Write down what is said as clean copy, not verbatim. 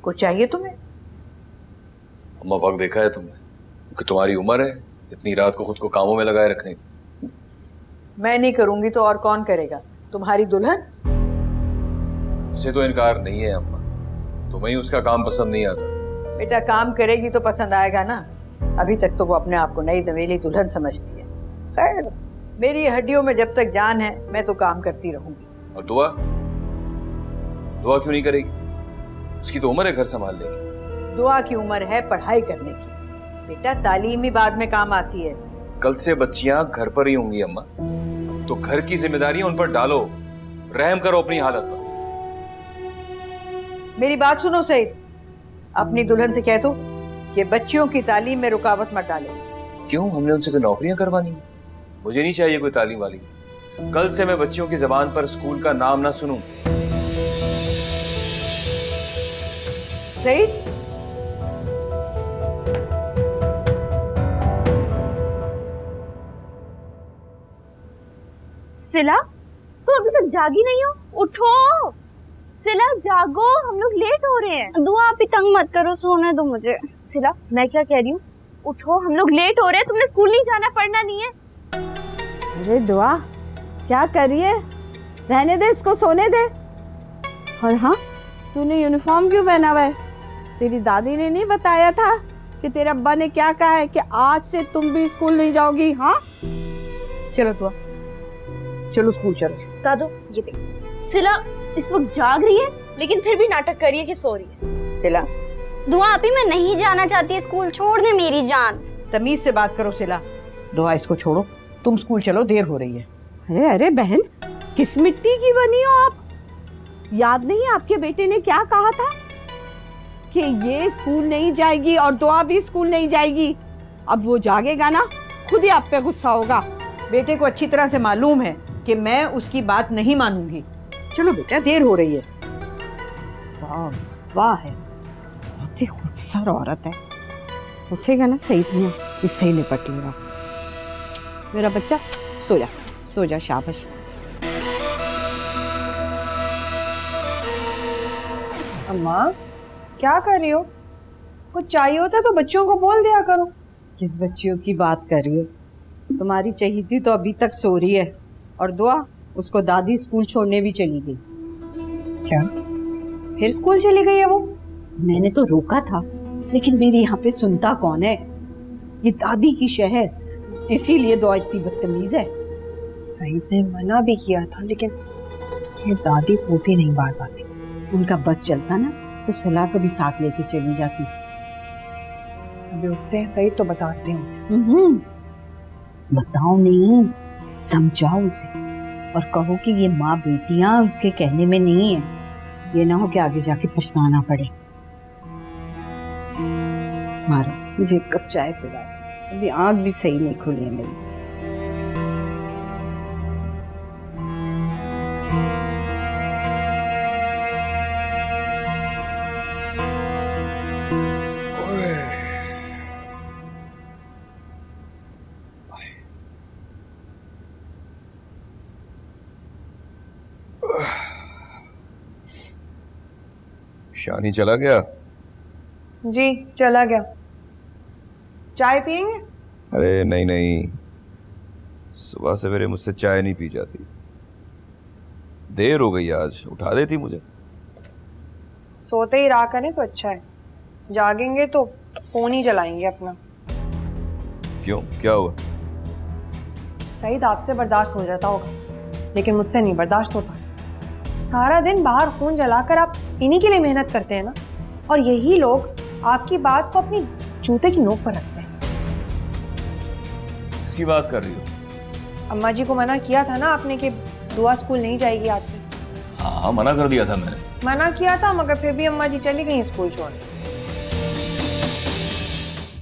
कुछ चाहिए तुम्हें? अम्मा वक्त देखा है तुमने कि तुम्हारी उम्र है इतनी रात को खुद को कामों में लगाए रखने की? मैं नहीं करूंगी तो और कौन करेगा? तुम्हारी दुल्हन? उससे तो इनकार नहीं है अम्मा, तुम्हें ही उसका काम पसंद नहीं आता। बेटा काम करेगी तो पसंद आएगा ना। अभी तक तो वो अपने आप को नई नवेली दुल्हन समझती है। खैर मेरी हड्डियों में जब तक जान है मैं तो काम करती रहूंगी। और दुआ दुआ क्यों नहीं करेगी? उसकी तो उम्र है घर संभालने की। दुआ की उम्र है पढ़ाई करने की। बेटा तालीम ही बाद में काम आती है। कल से बच्चियां घर पर ही होंगी अम्मा, तो घर की जिम्मेदारियां उन पर डालो, रहम करो अपनी हालत पर। मेरी बात सुनो सईद, अपनी दुल्हन से कह दो कि बच्चियों की तालीम में रुकावट मत डाले। क्यों, हमने उनसे कोई नौकरियां करवानी? मुझे नहीं चाहिए कोई तालीम वाली। कल से मैं बच्चियों की जबान पर स्कूल का नाम ना सुनूं। सईद सिला, तुम अभी तक जागी नहीं हो? उठो सिला, जागो, हम लोग लेट हो रहे हैं। दुआ आप ही तंग मत करो, सोने दो मुझे। सिला मैं क्या कह रही हूँ, उठो, हम लोग लेट हो रहे हैं। तुमने स्कूल नहीं जाना, पढ़ना नहीं है? अरे दुआ क्या कर रही है? रहने दे इसको, सोने दे। और हाँ, तूने यूनिफॉर्म क्यों पहना हुआ है? तेरी दादी ने नहीं बताया था कि तेरे अब्बा ने क्या कहा है कि आज से तुम भी स्कूल नहीं जाओगी? हाँ चलो दुआ, चलो स्कूल चलो। दादू ये देख, सिला इस वक्त जाग रही है लेकिन फिर भी नाटक कर रही है कि सो रही है। सिला दुआ अभी मैं नहीं जाना चाहती स्कूल, छोड़ दे मेरी जान। तमीज से बात करो सिला। दुआ इसको छोड़ो, तुम स्कूल चलो, देर हो रही है। अरे अरे बहन, किस मिट्टी की बनी हो आप? याद नहीं आपके बेटे ने क्या कहा था कि ये स्कूल नहीं जाएगी और दुआ भी स्कूल नहीं जाएगी? अब वो जागेगा ना, खुद ही आप पे गुस्सा होगा। बेटे को अच्छी तरह से मालूम है कि मैं उसकी बात नहीं मानूंगी। चलो बेटा, देर हो रही है। वाह है, बहुत ही खुदसर औरत है। उठेगा ना सही नहीं, इससे ही निपट लेगा। मेरा बच्चा सो जा, सो जा, शाबाश। अम्मा क्या कर रही हो? कुछ चाहिए होता तो बच्चों को बोल दिया करो। किस बच्चियों की बात कर रही हो? तुम्हारी चहीती तो अभी तक सो रही है, और दुआ उसको दादी स्कूल छोड़ने भी चली गई। क्या फिर स्कूल चली गई है वो? मैंने तो रोका था, लेकिन मेरी यहाँ पे सुनता कौन है? ये दादी की शहर, इसीलिए दुआ इतनी बदतमीज है। सईद ने मना भी किया था, लेकिन ये दादी पोती नहीं बाज आती। उनका बस चलता ना तो सुला को भी साथ लेके चली जाती। अभी उठते हैं सईद तो बताती हूँ। बताओ नहीं, समझाओ उसे और कहो कि ये माँ बेटियां उसके कहने में नहीं है। ये ना हो कि आगे जाके पछताना पड़े। मारो, मुझे एक कप चाय पिला दो, अभी आँख भी सही नहीं खुली है मेरी। शानी चला गया? जी चला गया। चाय पियेंगे? अरे नहीं नहीं, सुबह सवेरे मुझसे चाय नहीं पी जाती। देर हो गई, आज उठा देती मुझे। सोते ही रहा करें तो अच्छा है, जागेंगे तो फोन ही चलाएंगे अपना। क्यों, क्या हुआ? सईद आपसे बर्दाश्त हो जाता होगा, लेकिन मुझसे नहीं बर्दाश्त होता। सारा दिन बाहर फोन जलाकर आप इन्हीं के लिए मेहनत करते हैं ना, और यही लोग आपकी बात को अपनी जूते की नोक पर रखते हैं। किसकी बात कर रही हो? अम्मा जी को मना किया था ना आपने कि दुआ स्कूल नहीं जाएगी आज से। हाँ मना कर दिया था मैंने। मना किया था, मगर फिर भी अम्मा जी चली गई स्कूल छोड़।